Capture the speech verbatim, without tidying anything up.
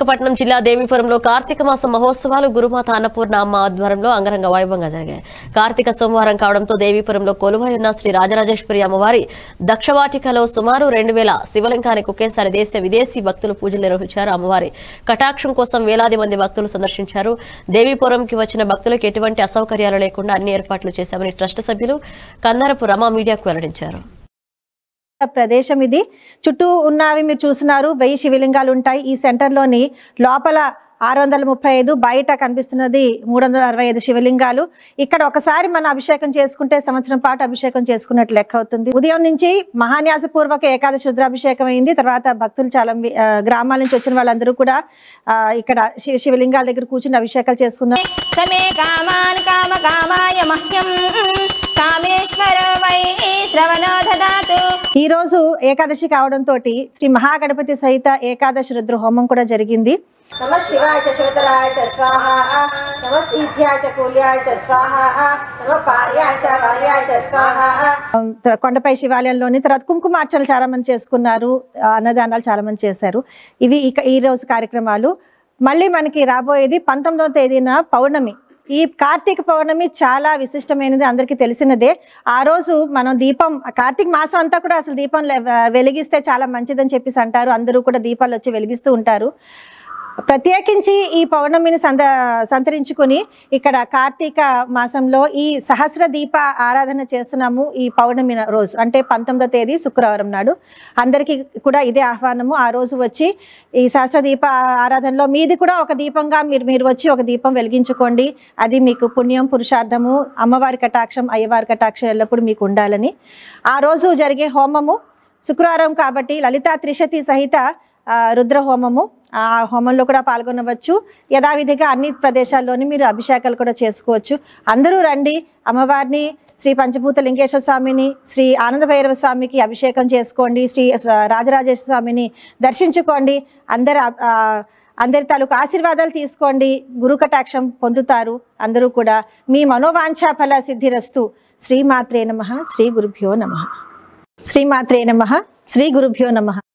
విశాఖపట్నం జిల్లా దేవీపురంలో కార్తీక మాస మహోత్సవాలు గురుమాత అన్నపూర్ణ అమ్మ ఆధ్వర్యంలో అంగరంగ వైభవంగా జరిగాయి. కార్తీక సోమవారం కావడంతో దేవీపురంలో కొలువై ఉన్న శ్రీ రాజరాజేశ్వరి అమ్మవారి దక్షవాటికలో సుమారు రెండు వేల శివలింగానికి ఒకేసారి దేశ విదేశీ భక్తులు పూజలు నిర్వహించారు. అమ్మవారి కటాక్షం కోసం వేలాది మంది భక్తులు సందర్శించారు. దేవీపురంకి వచ్చిన భక్తులకు ఎటువంటి అసౌకర్యాలు లేకుండా అన్ని ఏర్పాట్లు చేశామని ట్రస్ట్ సభ్యులు కందారపు రమా మీడియాకు వెల్లడించారు. ప్రదేశం ఇది చుట్టూ ఉన్నవి మీరు చూస్తున్నారు. వెయ్యి శివలింగాలు ఉంటాయి. ఈ సెంటర్లోని లోపల ఆరు వందల ముప్పై ఐదు బయట కనిపిస్తున్నది మూడు వందల అరవై ఐదు శివలింగాలు. ఇక్కడ ఒకసారి మనం అభిషేకం చేసుకుంటే సంవత్సరం పాటు అభిషేకం చేసుకున్నట్లు లెక్క అవుతుంది. ఉదయం నుంచి మహాన్యాసపూర్వక ఏకాదశి రుద్రాభిషేకం అయింది. తర్వాత భక్తులు చాలా గ్రామాల నుంచి వచ్చిన వాళ్ళందరూ కూడా ఇక్కడ శివలింగాల దగ్గర కూర్చుని అభిషేకాలు చేసుకున్నారు. ఈ రోజు ఏకాదశి కావడంతో శ్రీ మహాగణపతి సహిత ఏకాదశి రుద్ర హోమం కూడా జరిగింది. నమ శివాయ చ శివతరాయ చ స్వాహ, నమ ఈధ్యాయ చ కూల్యాయ చ స్వాహ, నమ పార్యాయ చ వార్యాయ చ స్వాహ. కొండపై శివాలయంలోని తర్వాత కుంకుమార్చనలు చాలా మంది చేసుకున్నారు. అన్నదానాలు చాలా మంది చేశారు. ఇవి ఇక ఈ రోజు కార్యక్రమాలు. మళ్ళీ మనకి రాబోయేది పంతొమ్మిదవ తేదీన పౌర్ణమి. ఈ కార్తీక పౌర్ణమి చాలా విశిష్టమైనది, అందరికీ తెలిసినదే. ఆ రోజు మనం దీపం, కార్తీక మాసం అంతా కూడా అసలు దీపం వెలిగిస్తే చాలా మంచిదని చెప్పేసి అంటారు. అందరూ కూడా దీపాలు వచ్చి వెలిగిస్తూ ఉంటారు. ప్రత్యేకించి ఈ పౌర్ణమిని సంద సంతరించుకుని ఇక్కడ కార్తీక మాసంలో ఈ సహస్ర దీప ఆరాధన చేస్తున్నాము. ఈ పౌర్ణమి రోజు అంటే పంతొమ్మిదో తేదీ శుక్రవారం నాడు అందరికీ కూడా ఇదే ఆహ్వానము. ఆ రోజు వచ్చి ఈ సహస్ర దీప ఆరాధనలో మీది కూడా ఒక దీపంగా మీరు మీరు వచ్చి ఒక దీపం వెలిగించుకోండి. అది మీకు పుణ్యం, పురుషార్థము, అమ్మవారి కటాక్షం, అయ్యవారి కటాక్షం ఎల్లప్పుడూ మీకు ఉండాలని. ఆ రోజు జరిగే హోమము శుక్రవారం కాబట్టి లలితా త్రిశతి సహిత రుద్ర హోమము. ఆ హోమంలో కూడా పాల్గొనవచ్చు. యథావిధిగా అన్ని ప్రదేశాల్లోని మీరు అభిషేకాలు కూడా చేసుకోవచ్చు. అందరూ రండి. అమ్మవారిని, శ్రీ పంచభూత లింగేశ్వర స్వామిని, శ్రీ ఆనంద భైరవ స్వామికి అభిషేకం చేసుకోండి. శ్రీ రాజరాజేశ్వర స్వామిని దర్శించుకోండి. అందరు అందరి తాలూకు ఆశీర్వాదాలు తీసుకోండి. గురు కటాక్షం పొందుతారు. అందరూ కూడా మీ మనోవాంఛా ఫల సిద్ధిరస్తు. శ్రీమాత్రే నమః. శ్రీ గురుభ్యో నమః. శ్రీమాత్రే నమః. శ్రీ గురుభ్యో నమః.